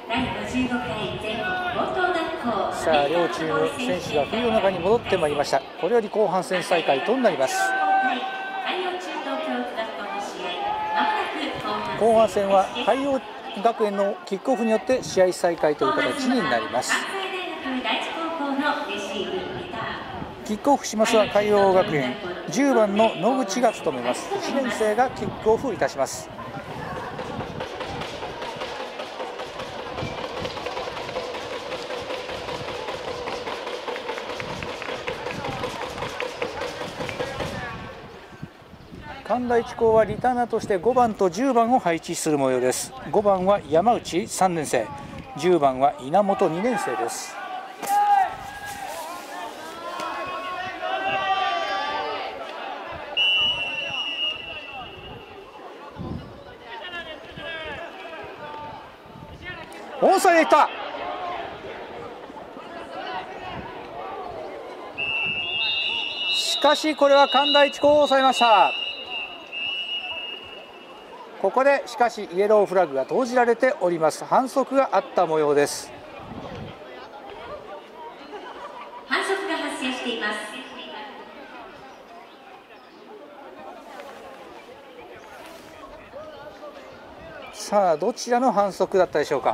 さあ両チーム選手がフィールドの中に戻ってまいりました。これより後半戦再開となります。後半戦は海洋学園のキックオフによって試合再開という形になります。キックオフしますは海洋学園10番の野口が務めます。1年生がキックオフいたします。神田一高はリターナーとして5番と10番を配置する模様です。5番は山内3年生、10番は稲本2年生です。オンサイドいった。しかしこれは神田一高を抑えました。ここでしかしイエローフラッグが投じられております。反則があった模様です。 反則が発生しています。 さあどちらの反則だったでしょうか。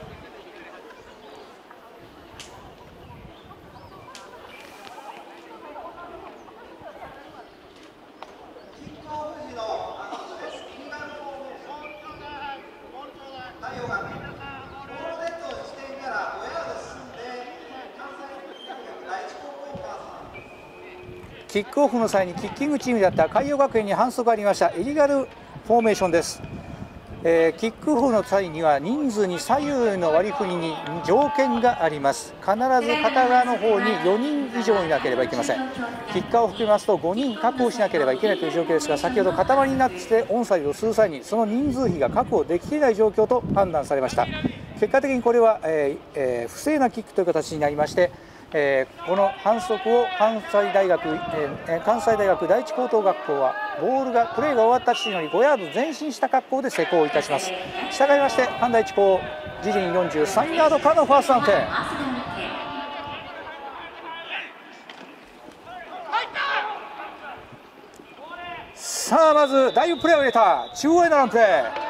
キックオフの際にキッキングチームだった海洋学園に反則がありました。イリガルフォーメーションです。キックオフの際には人数に左右の割り振りに条件があります。必ず片側の方に4人以上いなければいけません。キッカーを含めますと5人確保しなければいけないという状況ですが、先ほど塊になってオンサイドをする際にその人数比が確保できていない状況と判断されました。結果的にこれは、不正なキックという形になりまして、この反則を関西大学第一高等学校はプレーが終わった地点より5ヤード前進した格好で施行いたします。したがいまして関大一高自陣43ヤードからのファーストダウン点。さあまずダイブプレーを入れた中央へのランプレー。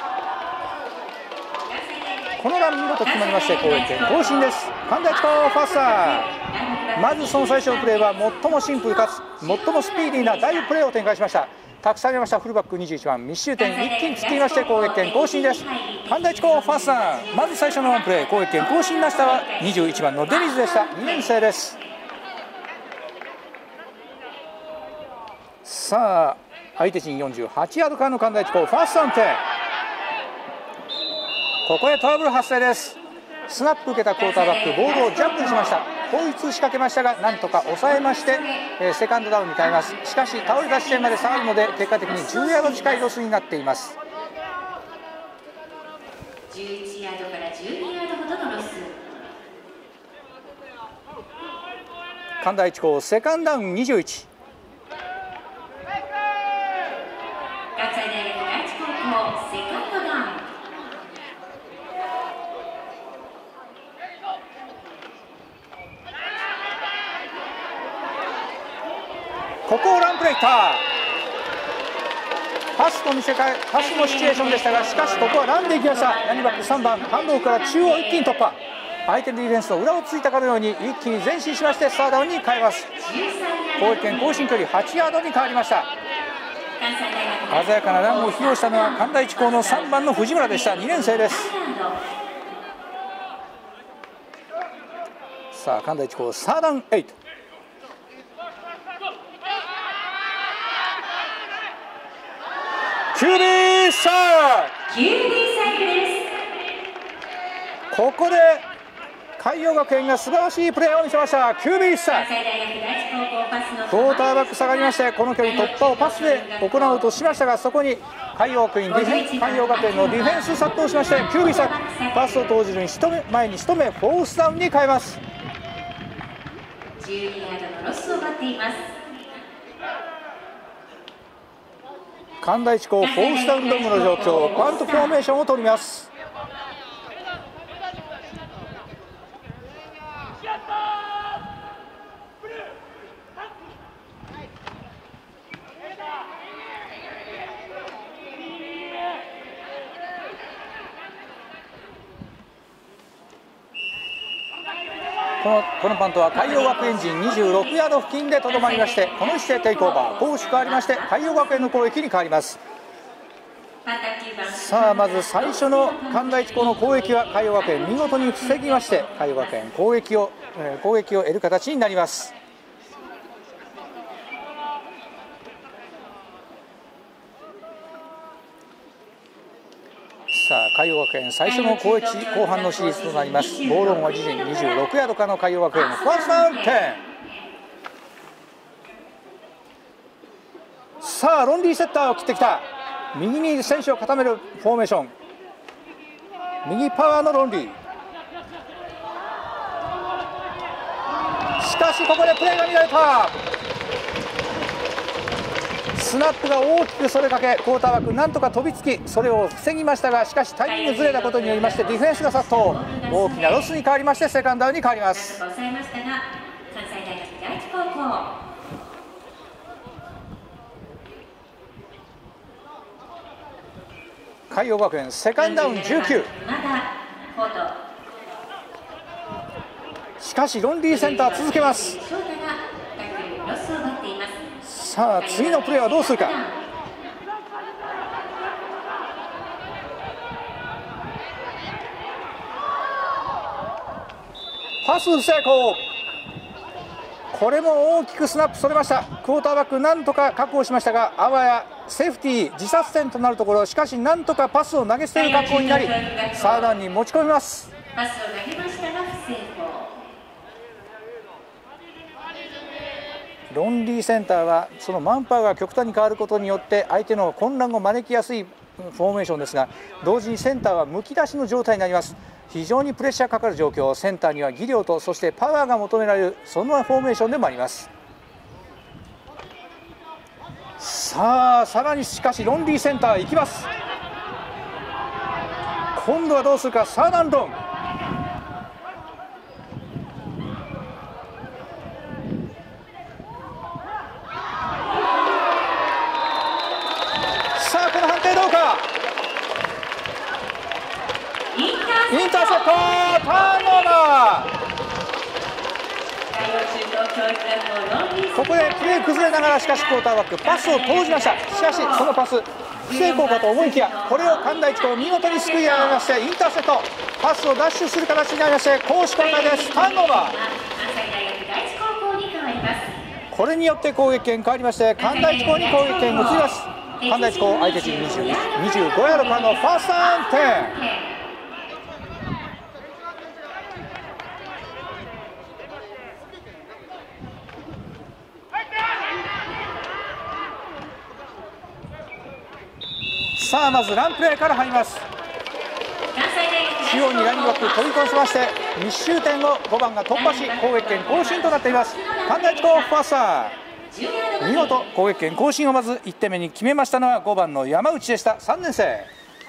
このラン見事決まりまして攻撃権更新です。神田一高ファースター。まずその最初のプレーは最もシンプルかつ最もスピーディーなダイブプレーを展開しました。たくさんありましたフルバック21番密集点一気に突っ切りまして攻撃権更新です。神田一高ファースター。まず最初のワンプレー攻撃権更新なしたは21番のデニズでした。2年生です。さあ相手陣48ヤードからの神田一高ファーストダウン点。ここでトラブル発生です。スナップ受けたクォーターバックボールをジャンプにしました。後逸仕掛けましたがなんとか抑えまして、セカンドダウンに変えます。しかし倒れた地点まで下がるので結果的に10ヤード近いロスになっています。 11ヤードから12ヤードほどのロス。 神田一高セカンドダウン21。 関西大学第一高校セカンドダウン。 ここをランプレーいった。パスのシチュエーションでしたがしかしここはランでいきました。ランニバック3番ハンドオフから中央一気に突破。相手のディフェンスの裏をついたかのように一気に前進しましてスターダウンに変えます。攻撃権更新距離8ヤードに変わりました。鮮やかなランを披露したのは神田一高の3番の藤村でした。2年生です。さあ神田一高サーダウン8。QB サード。ここで海洋学園が素晴らしいプレーを見せました。QB サード。クォーターバック下がりましてこの距離突破をパスで行おうとしましたがそこに海洋学園のディフェンス殺到しまして QB サード。パスを投じるに前に一目フォースダウンに変えます。 12ヤードのロスを待っています。 神田一高フォースダウンドームの状況バントフォーメーションを取ります。 このパントは海洋学園陣26ヤード付近でとどまりまして、この位置でテイクオーバー、攻守変わりまして海洋学園の攻撃に変わります。さあまず最初の神田一高の攻撃は海洋学園見事に防ぎまして、海洋学園攻撃を得る形になります。さあ海洋学園最初の攻撃後半のシリーズとなります。ボールオンは自陣26ヤードからの海洋学園のファーストダウン10。さあロンリーセッターを切ってきた。右に選手を固めるフォーメーション、右パワーのロンリー。しかしここでプレーが乱れた。スナップが大きくそれかけ、クォーターバックなんとか飛びつきそれを防ぎましたが、しかしタイミングずれたことによりましてディフェンスが殺到、大きなロスに変わりましてセカンドダウンに変わります。海洋学園セカンドダウン19。しかしロンリーセンター続けます。さあ次のプレーはどうするか。パス不成功。これも大きくスナップそれました。クォーターバックなんとか確保しましたが、あわやセーフティー自殺点となるところ、しかしなんとかパスを投げ捨てる格好になりサードダウンに持ち込みます。パスを投げましたが不成功。ロンリーセンターはそのマンパワーが極端に変わることによって相手の混乱を招きやすいフォーメーションですが、同時にセンターはむき出しの状態になります。非常にプレッシャーかかる状況、センターには技量とそしてパワーが求められる、そんなフォーメーションでもあります。さあさらにしかしロンリーセンター行きます。今度はどうするか。サーダンドン。さあこの判定どうか。インターセプト、ターンオーバー。ここでプレー崩れながらしかしクォーターバックパスを投じました。しかしそのパス不成功かと思いきや、これを神田一高見事にすくい上げましてインターセプト、パスをダッシュする形になりまして攻守交代です。ターンオーバー。これによって攻撃権変わりまして神田一高に攻撃権を移ります。神田一高相手陣25ヤードからのファーストダウン10。さあまずランプレーから入ります。中央にラインバック飛び込ませまして密集点を5番が突破し攻撃権更新となっています。神田一高ファースター、見事攻撃権更新をまず1点目に決めましたのは5番の山内でした。3年生。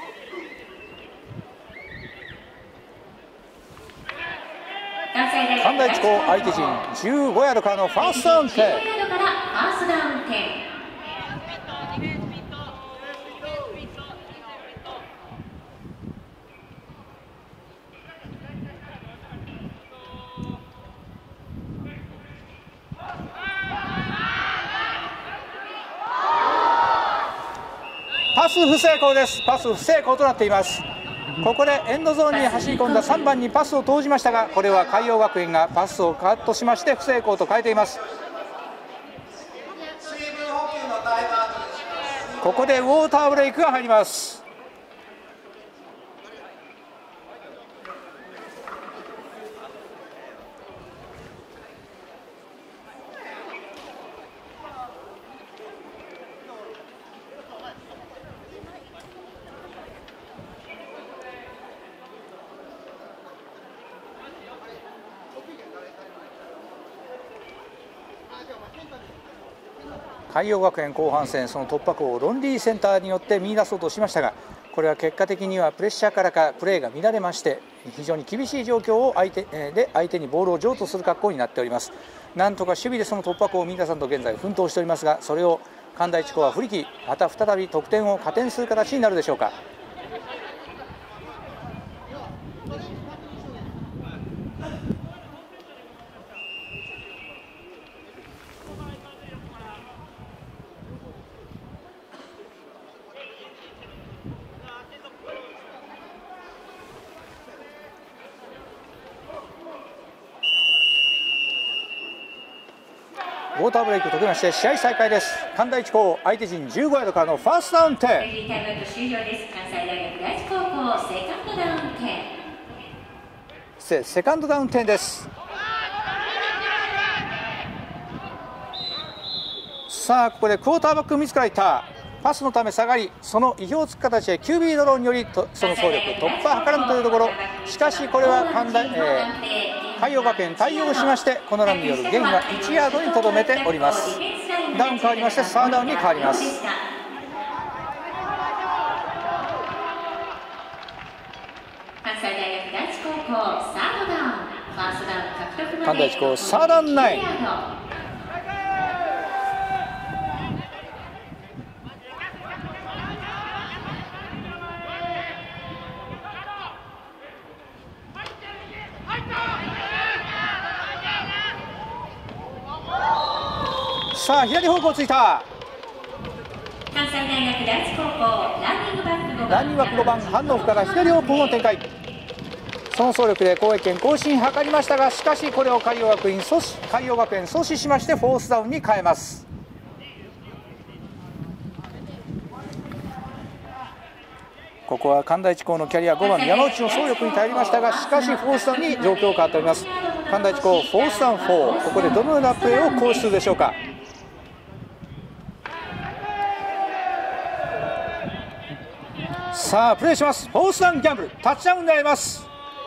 神田一高相手陣15ヤードからのファーストダウン10。パス不成功です。パス不成功となっています。ここでエンドゾーンに走り込んだ3番にパスを投じましたが、これは海洋学園がパスをカットしまして不成功と変えています。ここでウォーターブレイクが入ります。海洋学園後半戦、その突破口をロンリーセンターによって見出そうとしましたが、これは結果的にはプレッシャーからかプレーが乱れまして非常に厳しい状況を相手にボールを譲渡する格好になっております。なんとか守備でその突破口を見出さんと現在奮闘しておりますが、それを神田一高は振り切りまた再び得点を加点する形になるでしょうか。 ウォーターブレイク解けまして試合再開です。神田一高相手陣15ヤードからのファーストダウン10。 レフリータイムアウト終了です。関西大学第一高校セカンドダウン10。 セカンドダウン10です。さあここでクォーターバック自らいったパスのため下がり、その意表をつく形で QB ドローによりその走力突破を図らんというところ。しかしこれは海洋学園対応しまして、このランによるゲインは1ヤードにとどめております。ダウン変わりましてサードダウンに変わります。 関西大学第一高校サードダウン、ファーストダウン獲得まで関田一高サードダウン9。さあ左方向ついた。 関西大学第一高校ランニングバック 5番ハンドオフから左オープンを展開。その走力で攻撃権更新図りましたが、しかしこれを海洋学園阻止しましてフォースダウンに変えます。ここは神田一高のキャリア5番山内の走力に頼りましたが、しかしフォースダウンに状況変わっております。神田一高フォースダウン4、ここでどのようなプレーを行使するでしょうか。さあプレーします。フォースダウンギャンブルタッチダウンであります。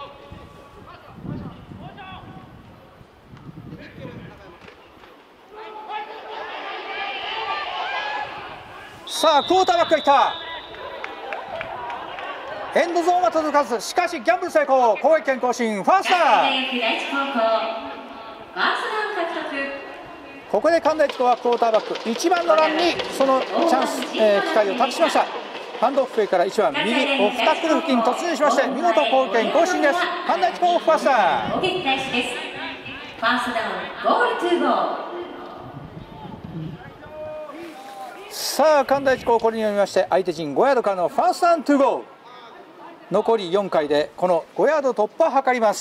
さあクォーターバックがいった。エンドゾーンは届かず、しかしギャンブル成功、攻撃権更新ファーストダウン。ここで神田一高はクォーターバック1番のランにそのチャンス、機会を託しました。ハンドオフから1番右オフタックル付近突入しまして見事攻撃権更新です。神田一高ファーストダウン。 攻撃開始です。ファーストダウンゴールトゥーゴー。 さあ神田一高これによりまして相手陣5ヤードからのファーストダウントゥーゴー。残り4回でこの5ヤード突破を図ります。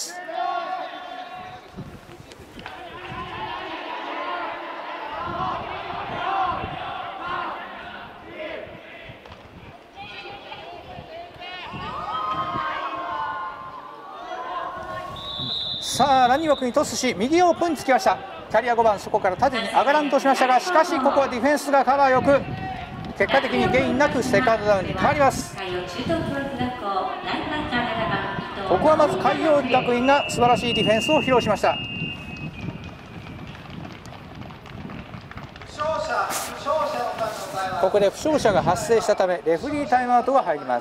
さあランニング枠にトスし右オープンにつきました。キャリア5番そこから縦に上がらんとしましたが、しかしここはディフェンスがカバーよく結果的にゲインなくセカンドダウンに変わります。ここはまず海洋学院が素晴らしいディフェンスを披露しました。ここで負傷者が発生したためレフリータイムアウトが入ります。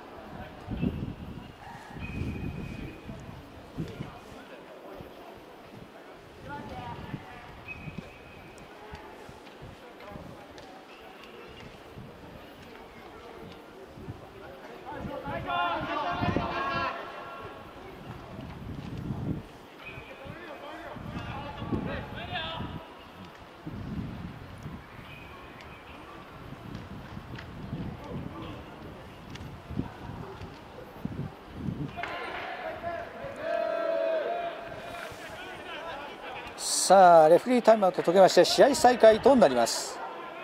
さあレフリータイムアウト解けまして試合再開となります。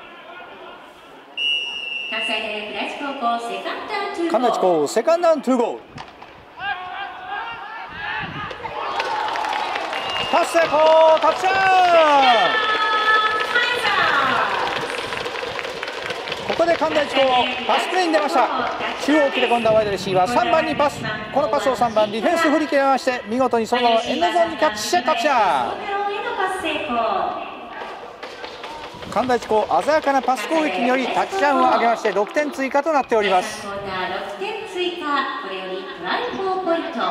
関西大学第一高校セカンドダウントゥーゴー。 神田一高セカンドダウントゥーゴー。パス成功タッチダウン。ここで神田一高パスプレーに出ました。中央切れ込んだワイドレシーバー3番にパス、このパスを3番ディフェンス振り切れまして見事にそのままエンドゾーンにキャッチしてタッチダウン。神田一高鮮やかなパス攻撃によりタッチダウンを上げまして6点追加となっております。 6点追加、これよりトライ4ポイント。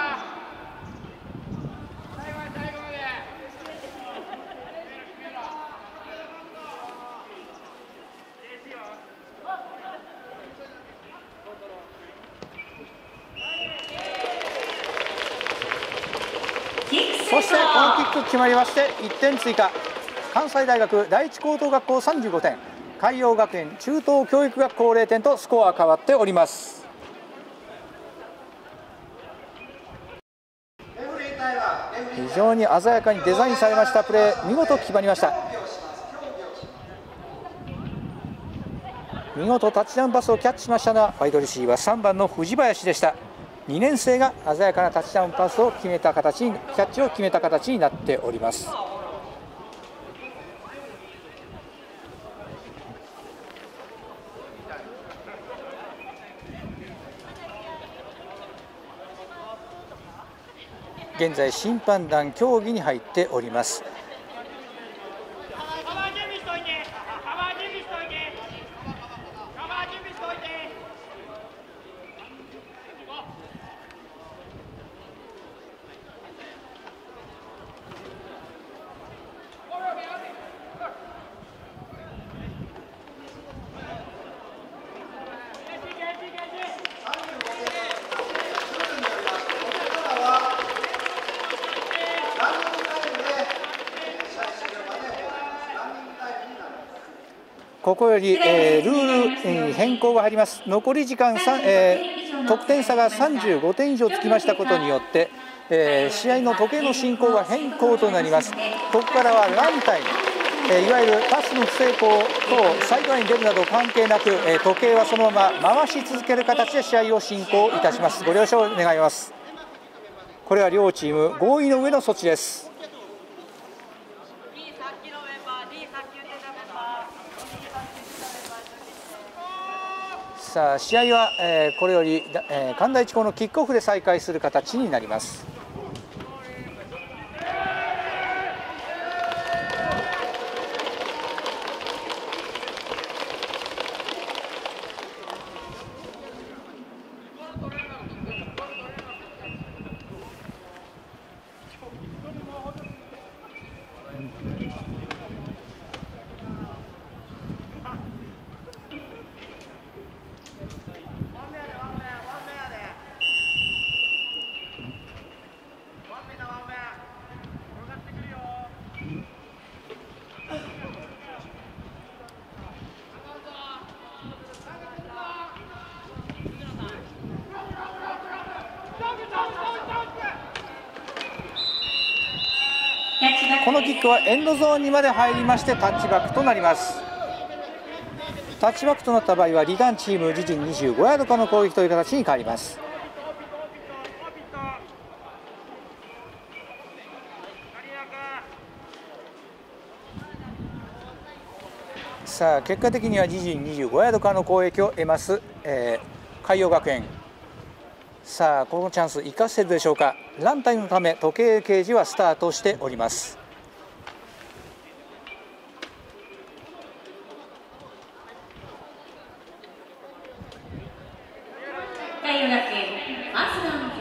そしてこのキック決まりまして1点追加。関西大学第一高等学校35点、海洋学園中等教育学校0点とスコア変わっております。非常に鮮やかにデザインされましたプレー、見事決まりました。 見事タッチダウンパスをキャッチしましたのはワイドレシーバー3番の藤林でした。2年生が鮮やかなタッチダウンパスを決めた形に、キャッチを決めた形になっております。現在審判団協議に入っております。ここより、ルールに変更が入ります。残り時間得点差が35点以上つきましたことによって、試合の時計の進行が変更となります。ここからはランタイム、いわゆるパスの不成功等サイドラインに出るなど関係なく、時計はそのまま回し続ける形で試合を進行いたします。ご了承願います。これは両チーム合意の上の措置です。さあ試合は、これより、神田一高のキックオフで再開する形になります。このキックはエンドゾーンにまで入りましてタッチバックとなります。タッチバックとなった場合はリターンチーム自陣25ヤードからの攻撃という形に変わります。さあ結果的には自陣25ヤードからの攻撃を得ます、海洋学園。さあこのチャンス生かせるでしょうか。ランタイムのため時計掲示はスタートしております。 海洋学園ファーストダウン。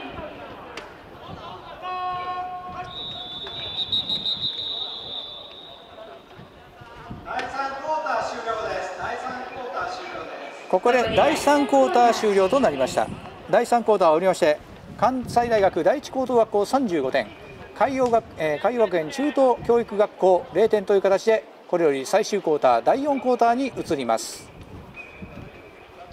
ここで第3クォーター終了となりました。第3クォーターを終わりまして、関西大学第一高等学校35点、海洋学園中等教育学校0点という形で、これより最終クォーター第4クォーターに移ります。